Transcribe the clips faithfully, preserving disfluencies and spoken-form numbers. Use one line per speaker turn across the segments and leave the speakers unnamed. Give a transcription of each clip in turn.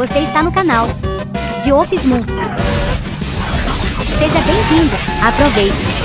você está no canal de Office Moon. Seja bem-vindo, aproveite!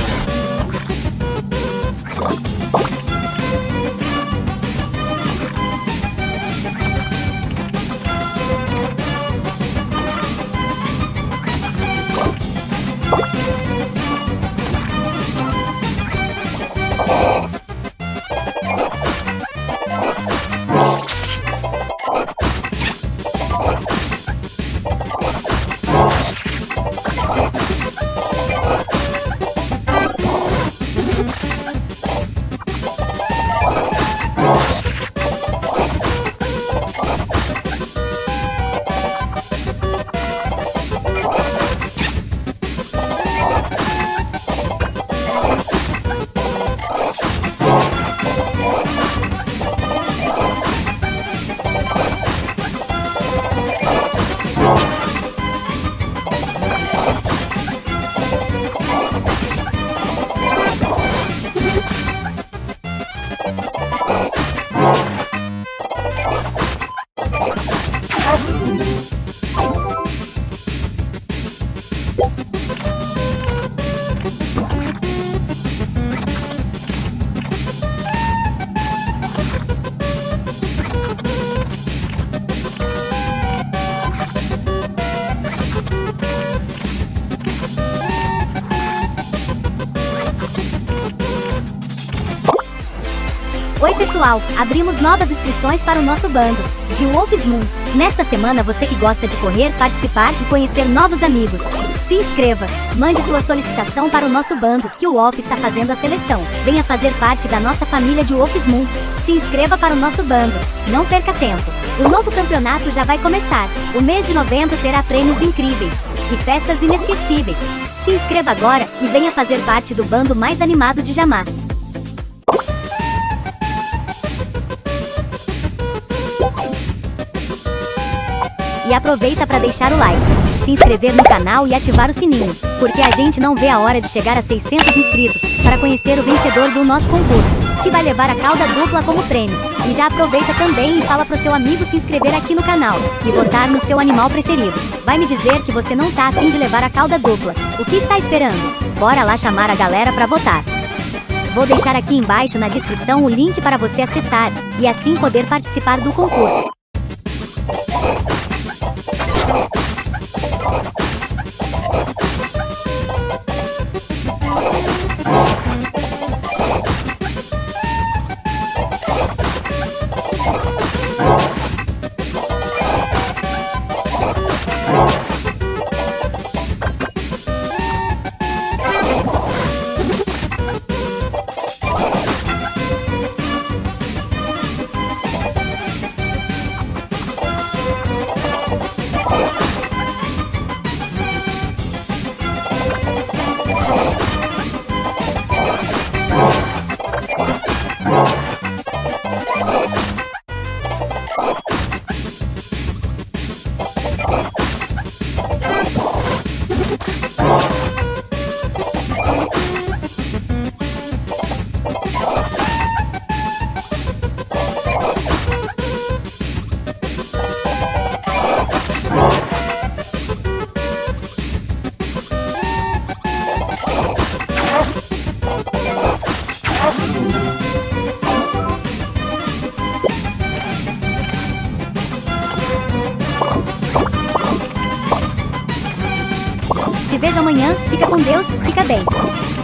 Oi pessoal, abrimos novas inscrições para o nosso bando de Office Moon. Nesta semana você que gosta de correr, participar e conhecer novos amigos, se inscreva, mande sua solicitação para o nosso bando, que o Office está fazendo a seleção. Venha fazer parte da nossa família de Office Moon. Se inscreva para o nosso bando, não perca tempo. O novo campeonato já vai começar. O mês de novembro terá prêmios incríveis e festas inesquecíveis. Se inscreva agora e venha fazer parte do bando mais animado de Jamar. E aproveita para deixar o like, se inscrever no canal e ativar o sininho, porque a gente não vê a hora de chegar a seiscentos inscritos, para conhecer o vencedor do nosso concurso, que vai levar a cauda dupla como prêmio. E já aproveita também e fala pro seu amigo se inscrever aqui no canal, e votar no seu animal preferido. Vai me dizer que você não tá a fim de levar a cauda dupla. O que está esperando? Bora lá chamar a galera para votar. Vou deixar aqui embaixo na descrição o link para você acessar, e assim poder participar do concurso. Te vejo amanhã, fica com Deus, fica bem.